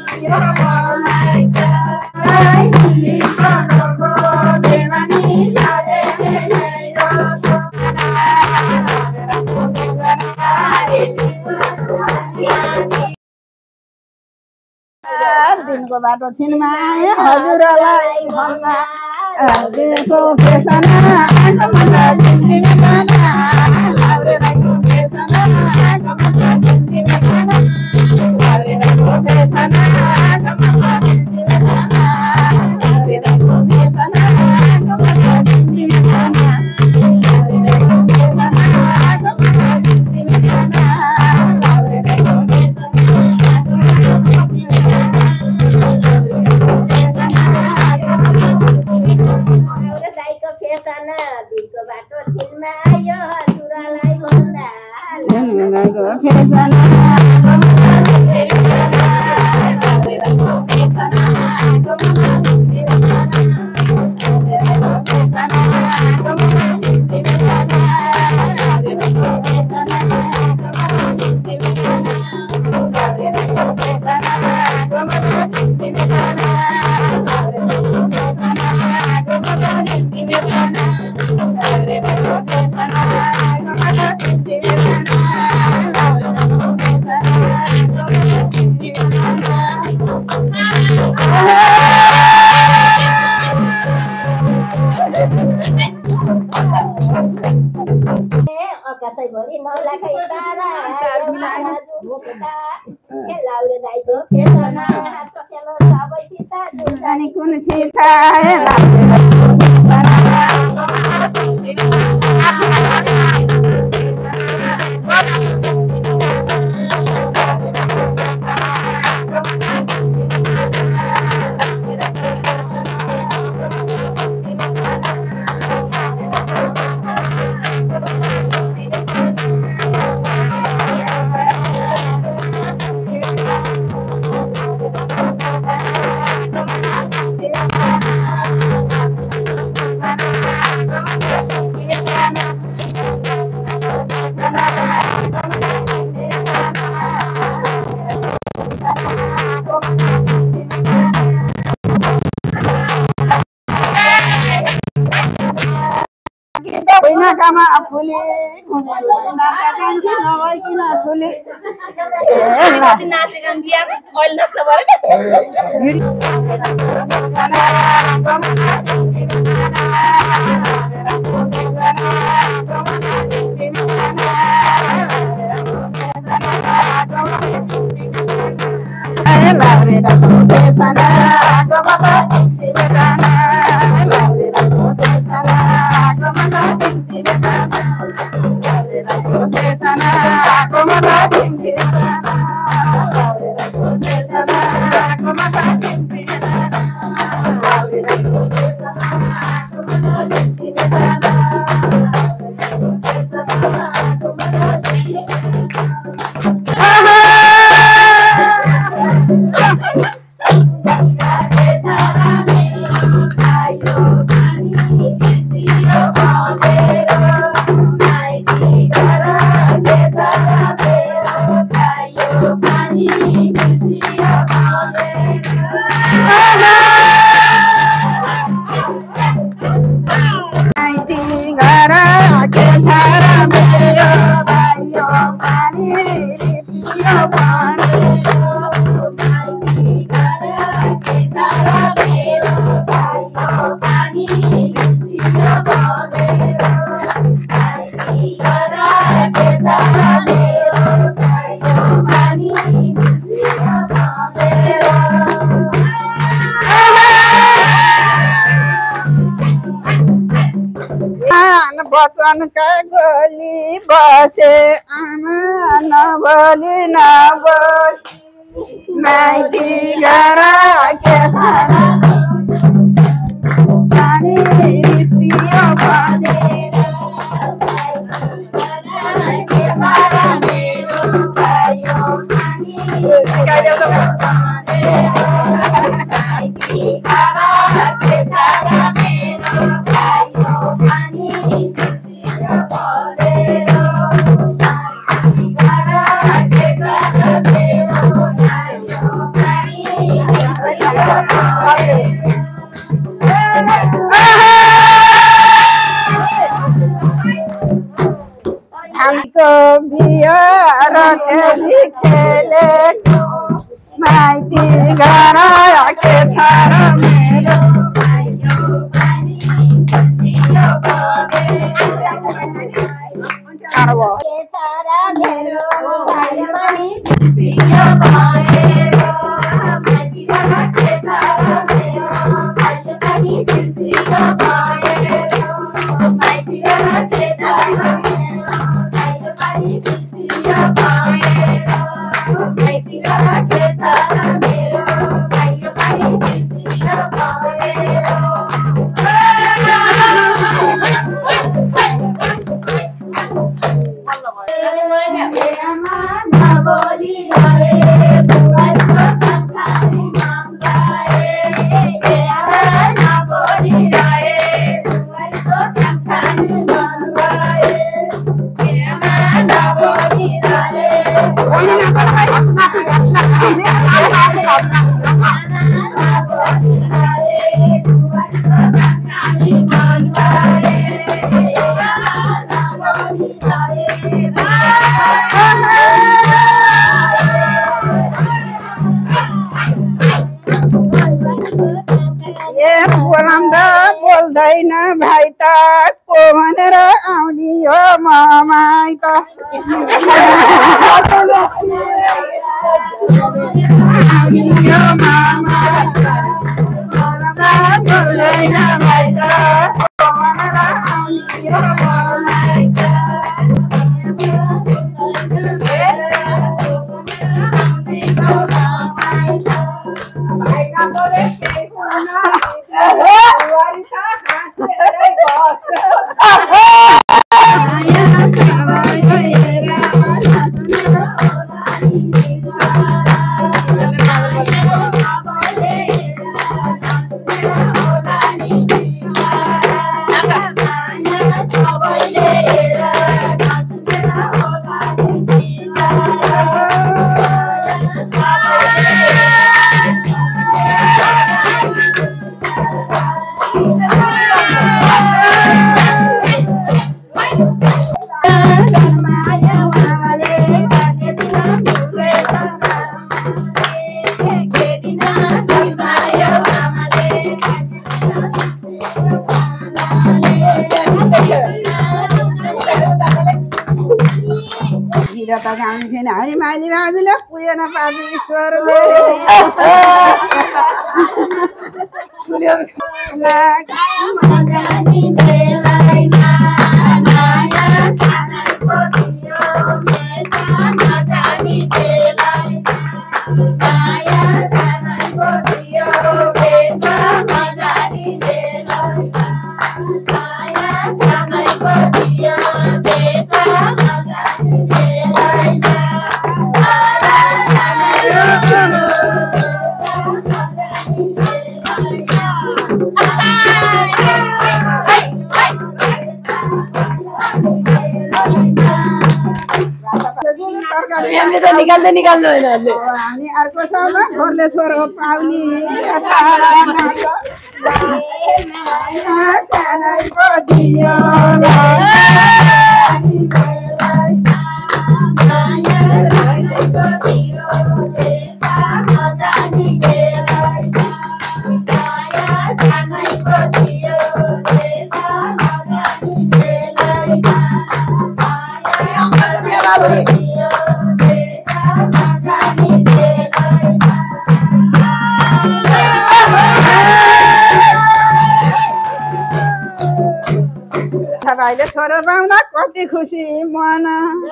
दिनको बाटो छिनमा हजुरलाई भन्दा हजुरको फेसना आँखामा जिन्दगी गाना लाउरे राईको फेसना आँखामा जिन्दगी गाना लाउरे राईको फेसना आँखामा जिन्दगी गाना लाउरे राईको फेसना आँखामा जिन्दगी गाना लाउरे राईको फेसना आँखामा जिन्दगी गाना लाउरे राईको फेसना दिनको बाटो छिनमा आयो हजुरलाई भन्दा आकाशैभरि 9 लाखै तारा लाउरे दाइको फेसना सकेलो सबैसित जानी कुन सीता नाकामा फुली नभइकन फुली नाचेका बिहा अहिले नस्न बचन का गोली बसे आमा नबोली नबोली माइती गरा के पानी रितियो भनेर के सारा मेरो भयो पानी माइती गरा के सारा मेरो भयो पानी माइती घर के छ र मेरो बोल्दैन भाइ त को भनेर आउने हो ममाई त बोल्दैन भाइ त को भनेर आउने हो ममाई त गाउँथेन हरि माइली बाजुले पुगेन पापी ईश्वरले निकाल लो अनि अर्को सामा घरले छोरो पाउनी सानैको दियो भाइले छोरो पाउँदा कति खुसी मन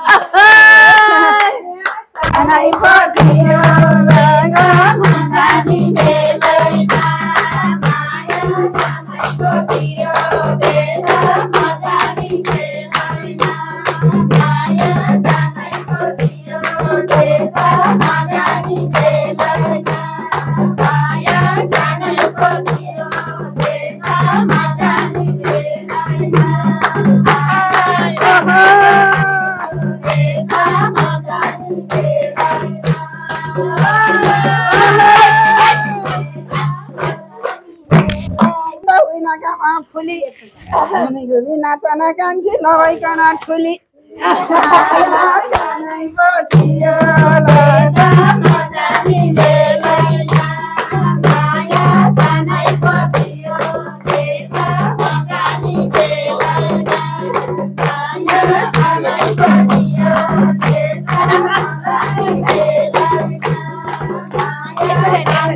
फुली नाचना कान्छी नभइकन ठुली सानैको थियो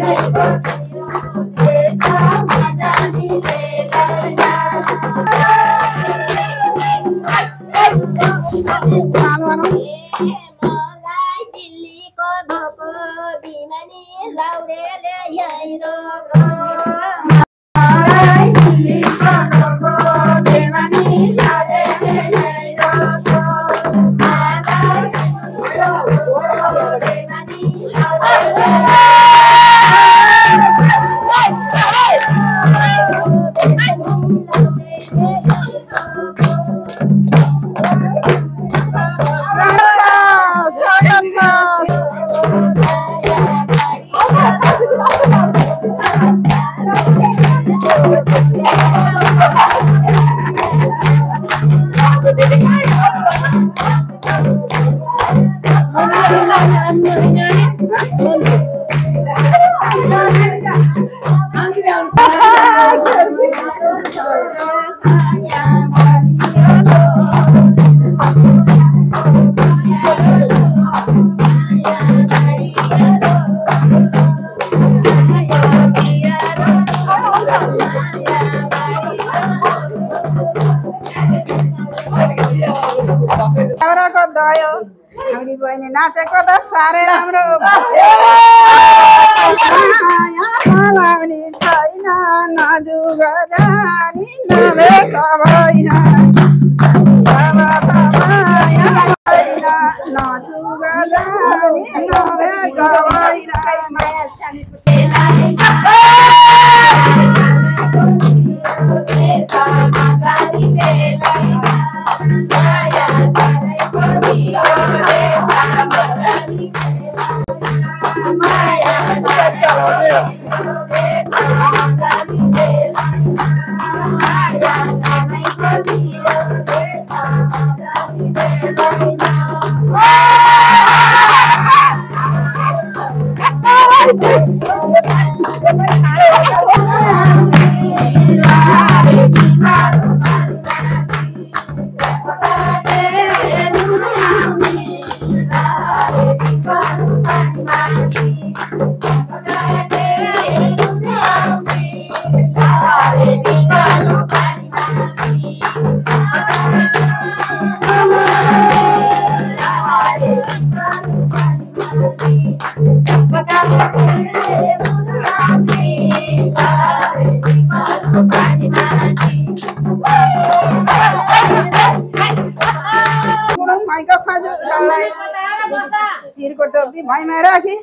नाचेको त साह्रै राम्रो छैन नजुग जानी नभेट भएन नजुग जानी नभेट सिरको टोपी भैमा राखी